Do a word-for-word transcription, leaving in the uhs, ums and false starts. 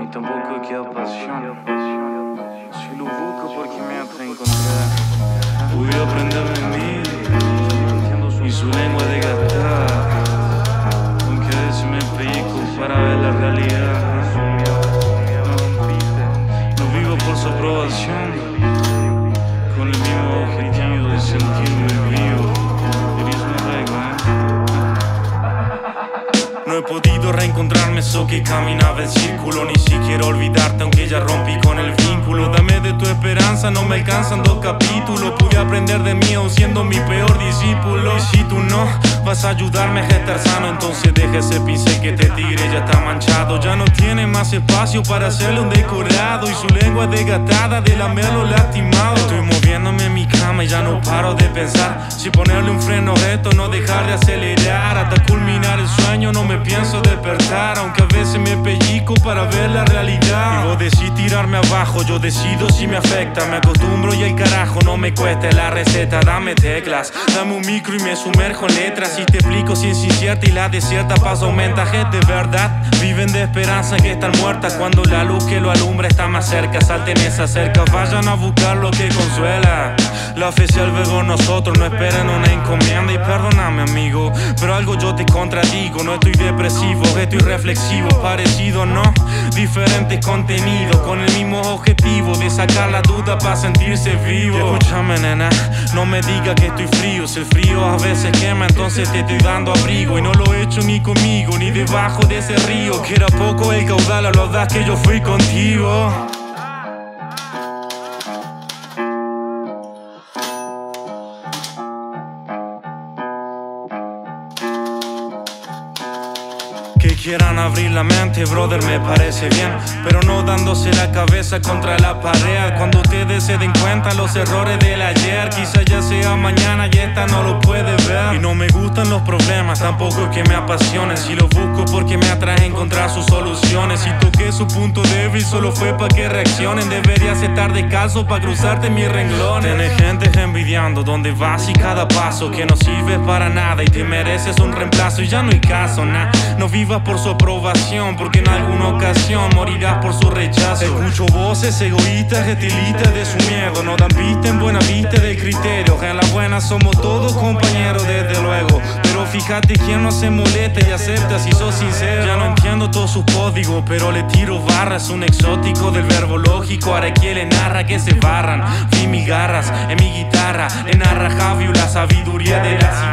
tem tampouco o que ele apasiona. Se lo busco porque me atrás encontrar. Pude aprender de mí y su lengua desgastada, aunque a veces me pellizco para ver la realidad. No vivo por su aprobación, con el mismo objetivo de sentirme vivo. Eres un rego, ¿eh? No he podido reencontrarme, eso que caminaba en círculo. Ni siquiera olvidarte, aunque ya rompí con el vínculo. Dame de tu esperanza, no me alcanzan dos capítulos. Pude aprender de mí aún siendo mi peor discípulo. Y si tú no vas a ayudarme a estar sano, entonces deja ese pincel que te tire, ya está manchado. Ya no tiene más espacio para hacerle un decorado. Y su lengua desgastada de lamerlo lastimado. Estoy moviéndome en mi cama y ya no paro de pensar si ponerle un freno a esto, no dejar de acelerar. Hasta culminar el sueño no me pienso despertar, aunque a veces me pellizco para ver la realidad. Y vos decís tirarme abajo, yo decido si me afecta. Me acostumbro y el carajo no me cuesta la receta. Dame teclas, dame un micro y me sumerjo en letras. Y te explico ciencia incierta y la desierta paz aumenta. Gente de verdad viven de esperanza que están muertas, cuando la luz que lo alumbra está más cerca. Salten esa cerca, vayan a buscar lo que consuela. La fe se albergó en nosotros, no esperen una encomienda. Y perdóname amigo, pero algo yo te contradigo. No estoy depresivo, estoy reflexivo. Parecido, no, diferentes contenidos, con el mismo objetivo de sacar la duda para sentirse vivo. Escúchame nena, no me digas que estoy frío. Si el frío a veces quema, entonces te estoy dando abrigo. Y no lo he hecho ni conmigo, ni debajo de ese río, que era poco el caudal a lo audaz que yo fui contigo. Que quieran abrir la mente, brother, me parece bien, pero no dándose la cabeza contra la pared. Cuando ustedes se den cuenta los errores del ayer, quizás ya sea mañana y esta no lo puede ver. Y no me gustan los problemas, tampoco es que me apasionen. Si los busco porque me atrae encontrar sus soluciones. Si toqué su punto débil solo fue para que reaccionen. Deberías estar descalzo para cruzarte mis renglones. Tienes gente envidiando donde vas y cada paso, que no sirve para nada y te mereces un reemplazo. Y ya no hay caso, nah, no vivas por su aprobación, porque en alguna ocasión morirás por su rechazo. Escucho voces egoístas, getilistas de su miedo. No dan vista en buena vista del criterio. En la buena somos todos compañeros, desde luego. Pero fíjate quién no se molesta y acepta si sos sincero. Ya no entiendo todos sus códigos, pero le tiro barras. Un exótico del verbo lógico, ahora quien le narra que se barran. Vi mis garras en mi guitarra, le narra Javiu la sabiduría de la